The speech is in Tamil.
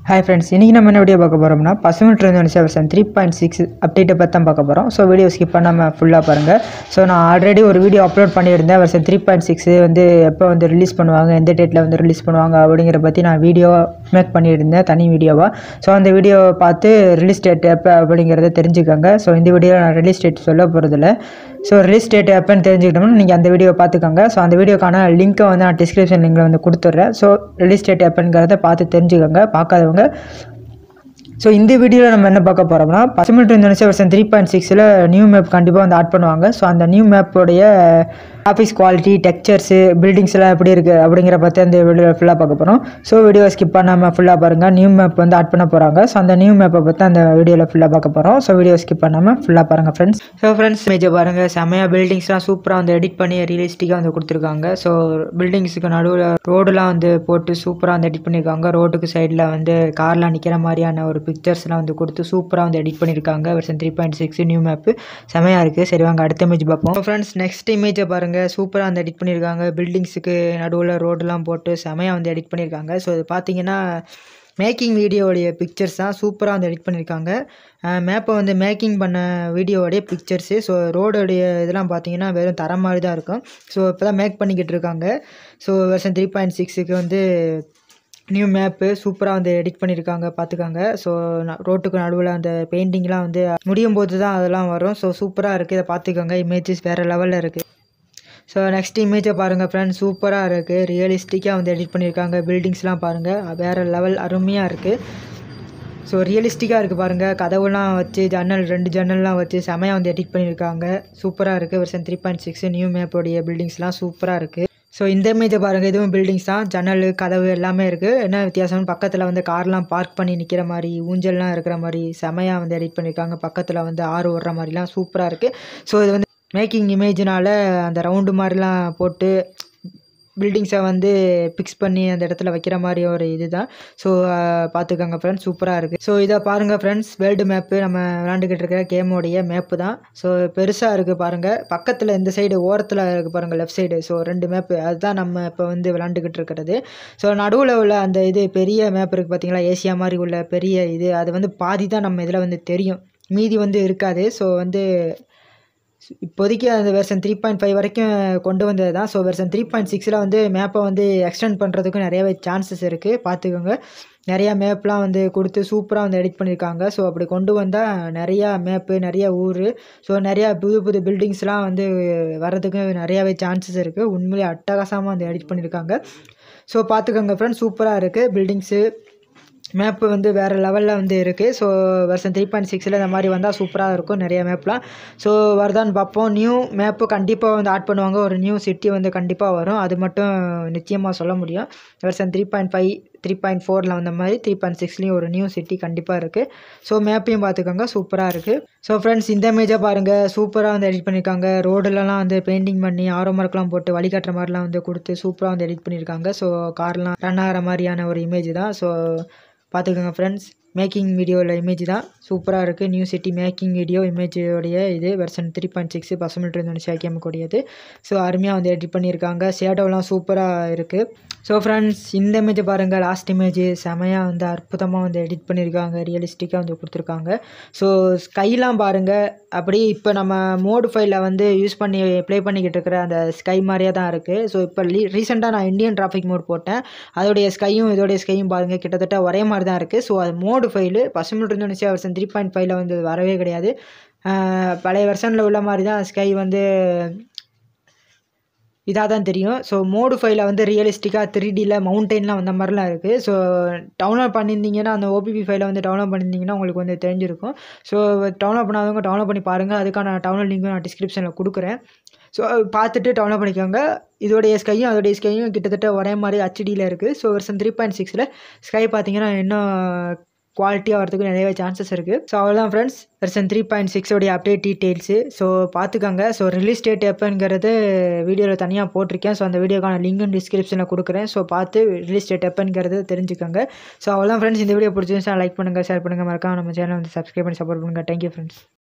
हाय फ्रेंड्स इनकी நம்ம என்ன வீடியோ பார்க்க போறோம்னா பசுமை ட்ரெண்ட் வெர்ஷன் 3.6 அப்டேட்டை பத்தி தான் பார்க்க போறோம். ஸோ வீடியோ ஸ்கிப் பண்ணாம ஃபுல்லா பாருங்க. ஸோ நான் ஆல்ரெடி ஒரு வீடியோ அப்லோட் பண்ணியிருந்தேன். வெர்ஷன் 3.6 வந்து எப்போ வந்து ரிலீஸ் பண்ணுவாங்க, எந்த டேட்ல வந்து ரிலீஸ் பண்ணுவாங்க அப்படிங்கிற பத்தி நான் வீடியோ மேக் பண்ணியிருந்தேன், தனி வீடியோவா. ஸோ அந்த வீடியோ பார்த்து ரிலீஸ் டேட் எப்போ அப்படிங்கிறத தெரிஞ்சுக்கோங்க. ஸோ இந்த வீடியோ நான் ரிலீஸ் டேட் சொல்ல போகிறதில்ல. ஸோ ரிலீஸ் டேட் எப்போன்னு தெரிஞ்சுக்கிட்டோம்னா நீங்கள் அந்த வீடியோ பார்த்துக்கோங்க. ஸோ அந்த வீடியோக்கான லிங்க்கை வந்து நான் டிஸ்கிரிப்ஷன் லிங்கில் வந்து கொடுத்துட்றேன். ஸோ ரிலீஸ் டேட் எப்போங்கிறத பார்த்து தெரிஞ்சுக்கோங்க பார்க்காதவங்க. ஸோ இந்த வீடியோவில் நம்ம என்ன பார்க்க போகிறோம்னா பசுமை ட்ரெண்ட் வெர்ஷன் 3.6 நியூ மேப் கண்டிப்பாக வந்து ஆட் பண்ணுவாங்க. ஸோ அந்த நியூ மேப்போடைய ஆஃபீஸ் குவாலிட்டி, டெக்ஸ்சர்ஸு, பில்டிங்ஸ்லாம் எப்படி இருக்குது அப்படிங்கிற பற்றி அந்த வீடியோ ஃபுல்லாக பார்க்க போகிறோம். ஸோ வீடியோ ஸ்கிப் பண்ணாமல் ஃபுல்லாக பாருங்கள். நியூ மேப் வந்து ஆட் பண்ண போகிறாங்க. ஸோ அந்த நியூ மேப்பை பற்றி அந்த வீடியோவில் ஃபுல்லாக பார்க்க போகிறோம். ஸோ வீடியோ ஸ்கிப் பண்ணாமல் ஃபுல்லாக பாருங்கள் ஃப்ரெண்ட்ஸ். ஸோ ஃப்ரெண்ட்ஸ் இமேஜை பாருங்கள், செமையாக பில்டிங்ஸ்லாம் சூப்பராக வந்து எடிட் பண்ணி ரியலிஸ்டிக்காக வந்து கொடுத்துருக்காங்க. ஸோ பில்டிங்ஸுக்கு நடுவில் ரோடெலாம் வந்து போட்டு சூப்பராக வந்து எடிட் பண்ணியிருக்காங்க. ரோட்டுக்கு சைடில் வந்து கார்லாம் நிற்கிற மாதிரியான ஒரு பிக்சர்ஸ்லாம் வந்து கொடுத்து சூப்பராக வந்து எடிட் பண்ணியிருக்காங்க. வெர்ஷன் 3.6 நியூ மேப்பு செமையாக இருக்குது. சரி வாங்க அடுத்த இமேஜ் பார்ப்போம். ஃப்ரெண்ட்ஸ் நெக்ஸ்ட் இமேஜை பாருங்கள், சூப்பராக வந்து எடிட் பண்ணியிருக்காங்க. பில்டிங்ஸுக்கு நடுவில் ரோடெலாம் போட்டு செமையாக வந்து எடிட் பண்ணியிருக்காங்க. ஸோ இது பார்த்தீங்கன்னா மேக்கிங் வீடியோடைய பிக்சர்ஸ் தான், சூப்பராக வந்து எடிட் பண்ணியிருக்காங்க. மேப்பை வந்து மேக்கிங் பண்ண வீடியோடைய பிக்சர்ஸு. ஸோ ரோடோடைய இதெல்லாம் பார்த்தீங்கன்னா வெறும் தர மாதிரி தான் இருக்கும். ஸோ இப்போ தான் மேக் பண்ணிக்கிட்டு இருக்காங்க. ஸோ வெர்ஷன் 3.6க்கு வந்து நியூ மேப்பு சூப்பராக வந்து எடிட் பண்ணியிருக்காங்க பார்த்துக்காங்க. ஸோ ரோட்டுக்கு நடுவில் அந்த பெயிண்டிங்லாம் வந்து முடியும் போது தான் அதெல்லாம் வரும். ஸோ சூப்பராக இருக்குது, இதை பார்த்துக்கோங்க. இமேஜஸ் வேறு லெவலில் இருக்குது. ஸோ நெக்ஸ்ட் இமேஜை பாருங்கள் ஃப்ரெண்ட்ஸ், சூப்பராக இருக்குது. ரியலிஸ்டிக்காக வந்து எடிட் பண்ணியிருக்காங்க. பில்டிங்ஸ்லாம் பாருங்கள் வேறு லெவல் அருமையாக இருக்குது. ஸோ ரியலிஸ்டிக்காக இருக்குது பாருங்கள். கதவுலாம் வச்சு ரெண்டு ஜன்னல்லாம் வச்சு செமையாக வந்து எடிட் பண்ணியிருக்காங்க. சூப்பராக இருக்குது. வெர்ஷன் 3.6 நியூ மேப்போடைய பில்டிங்ஸ்லாம் சூப்பராக இருக்குது. ஸோ இந்த இமேஜை பாருங்கள், இதுவும் பில்டிங்ஸ் தான். ஜன்னல், கதவு எல்லாமே இருக்குது. என்ன வித்தியாசம்னு பக்கத்தில் வந்து கார்லாம் பார்க் பண்ணி நிற்கிற மாதிரி, ஊஞ்சல்லாம் இருக்கிற மாதிரி செமையாக வந்து எடிட் பண்ணியிருக்காங்க. பக்கத்தில் வந்து ஆறு ஓடுற மாதிரிலாம் சூப்பராக இருக்குது. ஸோ இது வந்து மேக்கிங் இமேஜினால் அந்த ரவுண்டு மாதிரிலாம் போட்டு பில்டிங்ஸை வந்து பிக்ஸ் பண்ணி அந்த இடத்துல வைக்கிற மாதிரி ஒரு இது தான். ஸோ பார்த்துக்கோங்க ஃப்ரெண்ட்ஸ், சூப்பராக இருக்குது. ஸோ இதை பாருங்கள் ஃப்ரெண்ட்ஸ், வேர்ல்டு மேப்பு நம்ம விளாண்டுக்கிட்டு இருக்கிற கேமோடைய மேப்பு தான். ஸோ பெருசாக இருக்குது பாருங்கள். பக்கத்தில் இந்த சைடு ஓரத்தில் இருக்குது பாருங்கள், லெஃப்ட் சைடு. ஸோ 2 மேப்பு அதுதான் நம்ம இப்போ வந்து விளாண்டுக்கிட்டு இருக்கிறது. ஸோ நடுவில் உள்ள அந்த இது பெரிய மேப் இருக்குது பார்த்தீங்களா, ஏசியா மாதிரி உள்ள பெரிய இது, அது வந்து பாதி தான் நம்ம இதில் வந்து தெரியும், மீதி வந்து இருக்காது. ஸோ வந்து இப்போதைக்கு அந்த வெர்ஷன் 3.5 வரைக்கும் கொண்டு வந்தது தான். ஸோ வெர்ஷன் 3.6 வந்து மேப்பை வந்து எக்ஸ்டெண்ட் பண்ணுறதுக்கும் நிறையவே சான்சஸ் இருக்குது பார்த்துக்கோங்க. நிறையா மேப்லாம் வந்து கொடுத்து சூப்பராக வந்து எடிட் பண்ணியிருக்காங்க. ஸோ அப்படி கொண்டு வந்தால் நிறையா மேப்பு, நிறையா ஊர், ஸோ நிறையா புது புது பில்டிங்ஸ்லாம் வந்து வர்றதுக்கு நிறையாவே சான்சஸ் இருக்குது. உண்மையிலே அட்டகாசமாக வந்து எடிட் பண்ணியிருக்காங்க. ஸோ பார்த்துக்கோங்க ஃப்ரெண்ட்ஸ், சூப்பராக இருக்குது. பில்டிங்ஸு மேப்பு வந்து வேறு லெவலில் வந்து இருக்குது. ஸோ வெர்ஷன் 3.6 இந்த மாதிரி வந்தால் சூப்பராக இருக்கும் நிறைய மேப்லாம். ஸோ வருதான்னு பார்ப்போம். நியூ மேப்பு கண்டிப்பாக வந்து ஆட் பண்ணுவாங்க. ஒரு நியூ சிட்டி வந்து கண்டிப்பாக வரும், அது மட்டும் நிச்சயமாக சொல்ல முடியும். வெர்ஷன் 3.5 3.4 வந்த மாதிரி 3.6லேயும் ஒரு நியூ சிட்டி கண்டிப்பாக இருக்குது. ஸோ மேப்பையும் பார்த்துக்கோங்க, சூப்பராக இருக்குது. ஸோ ஃப்ரெண்ட்ஸ் இந்த இமேஜை பாருங்கள், சூப்பராக வந்து எடிட் பண்ணியிருக்காங்க. ரோடுலலாம் வந்து பெயிண்டிங் பண்ணி ஆரோ மார்க்லாம் போட்டு வழிகாட்டுற மாதிரிலாம் வந்து கொடுத்து சூப்பராக வந்து எடிட் பண்ணியிருக்காங்க. ஸோ கார்லாம் ரன் ஆகிற மாதிரியான ஒரு இமேஜ் தான். ஸோ பார்த்துக்கோங்க ஃப்ரெண்ட்ஸ், மேக்கிங் வீடியோவில் இமேஜ் தான், சூப்பராக இருக்குது. நியூ சிட்டி மேக்கிங் வீடியோ இமேஜோடைய இது வெர்ஷன் 3.6 பசுமை ட்ரெண்ட் கேமக்கூடியது. ஸோ அருமையாக வந்து எடிட் பண்ணியிருக்காங்க. ஷேடோலாம் சூப்பராக இருக்குது. ஸோ ஃப்ரெண்ட்ஸ் இந்த இமேஜை பாருங்கள், லாஸ்ட் இமேஜ் செமையாக வந்து அற்புதமாக வந்து எடிட் பண்ணியிருக்காங்க. ரியலிஸ்டிக்காக வந்து கொடுத்துருக்காங்க. ஸோ ஸ்கைலாம் பாருங்கள், அப்படியே இப்போ நம்ம மோடு ஃபைலில் வந்து யூஸ் பண்ணி ப்ளே பண்ணிக்கிட்டு இருக்கிற அந்த ஸ்கை மாதிரியே தான் இருக்குது. ஸோ இப்போ ரீசெண்டாக நான் இந்தியன் டிராஃபிக் மோட் போட்டேன், அதோடைய ஸ்கையும் இதோடைய ஸ்கையும் பாருங்கள் கிட்டத்தட்ட ஒரே மாதிரி தான் இருக்குது. ஸோ அது மோடு ஃபைலு பசுமை ட்ரெண்ட் வெர்ஷன் 3.5 வந்து வரவே கிடையாது. பழைய வெர்ஷனில் உள்ள மாதிரி தான் ஸ்கை வந்து இதாக தான் தெரியும். ஸோ மோடு ஃபைலில் வந்து ரியலிஸ்டிக்காக 3Dயில் மவுண்டெயின்லாம் வந்த மாதிரிலாம் இருக்குது. ஸோ டவுன்லோட் பண்ணியிருந்தீங்கன்னா அந்த ஓபிபி ஃபைலை வந்து டவுன்லோட் பண்ணியிருந்தீங்கன்னா உங்களுக்கு வந்து தெரிஞ்சிருக்கும். ஸோ டவுன்லோட் பண்ணாதவங்க டவுன்லோட் பண்ணி பாருங்கள். அதுக்கான டவுன்லோட் லிங்க்கும் நான் டிஸ்கிரிப்ஷனில் கொடுக்குறேன். ஸோ பார்த்துட்டு டவுன்லோட் பண்ணிக்கோங்க. இதோடைய ஸ்கையும் அதோடைய ஸ்கையும் கிட்டத்தட்ட ஒரே மாதிரி ஹெச்டியில் இருக்குது. ஸோ வெர்ஷன் 3.6 ஸ்கை பார்த்தீங்கன்னா இன்னும் குவாலிட்டியாக வரதுக்கு நிறையவே சான்சஸ் இருக்குது. ஸோ அவ்வளோதான் friends, version 3.6 update details. So பார்த்துக்கோங்க. ஸோ ரிலீஸ் டேட் எப்போங்கிறது வீடியோவில் தனியாக போட்டிருக்கேன். ஸோ அந்த வீடியோக்கான லிங்க்கும் டிஸ்கிரிப்ஷனில் கொடுக்குறேன். ஸோ பார்த்து ரிலீஸ் டேட் எப்போங்கிறது தெரிஞ்சுக்கோங்க. ஸோ அவ்வளோதான் ஃப்ரெண்ட்ஸ், இந்த வீடியோ பிடிச்சிருந்துச்சுன்னா லைக் பண்ணுங்கள், ஷேர் பண்ணுங்கள், மறக்காம நம்ம சேனலை வந்து சப்ஸ்கிரைப் பண்ணி சப்போர்ட் பண்ணுங்கள். Thank you friends.